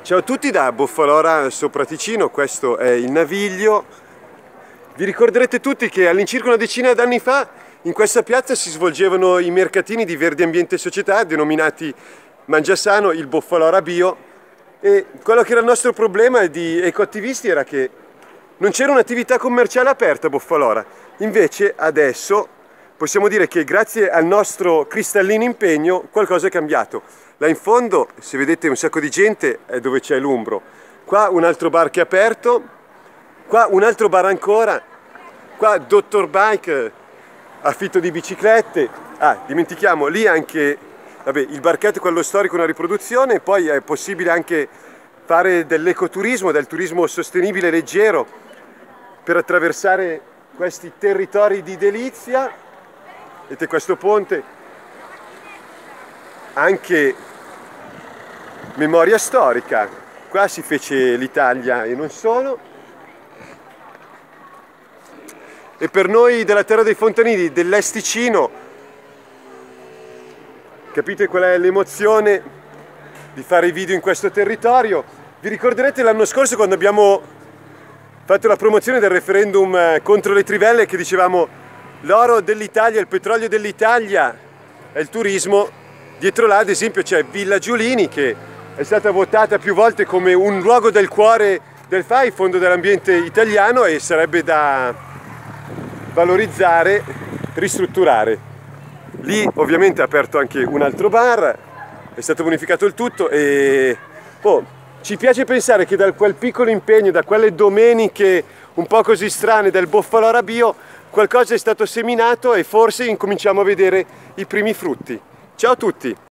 Ciao a tutti da Boffalora sopra Ticino, questo è il Naviglio. Vi ricorderete tutti che all'incirca una decina d'anni fa in questa piazza si svolgevano i mercatini di Verdi Ambiente e Società denominati Mangiasano, il Boffalora Bio, e quello che era il nostro problema di ecoattivisti era che non c'era un'attività commerciale aperta a Boffalora. Invece adesso possiamo dire che grazie al nostro cristallino impegno qualcosa è cambiato. Là in fondo, se vedete un sacco di gente, è dove c'è l'Umbro. Qua un altro bar che è aperto, qua un altro bar ancora, qua Dottor Bike, affitto di biciclette. Ah, dimentichiamo, lì anche, vabbè, il barchetto, quello storico, una riproduzione, poi è possibile anche fare dell'ecoturismo, del turismo sostenibile leggero, per attraversare questi territori di delizia. Vedete questo ponte? Anche memoria storica, qua si fece l'Italia e non solo. E per noi della terra dei fontanili, dell'Est Ticino, capite qual è l'emozione di fare i video in questo territorio? Vi ricorderete l'anno scorso quando abbiamo fatto la promozione del referendum contro le trivelle, che dicevamo l'oro dell'Italia, il petrolio dell'Italia è il turismo. Dietro là ad esempio c'è Villa Giulini, che è stata votata più volte come un luogo del cuore del FAI, Fondo dell'Ambiente Italiano, e sarebbe da valorizzare, ristrutturare. Lì ovviamente è aperto anche un altro bar, è stato bonificato il tutto e ci piace pensare che da quel piccolo impegno, da quelle domeniche un po' così strane del Boffalora Bio, qualcosa è stato seminato e forse incominciamo a vedere i primi frutti. Ciao a tutti!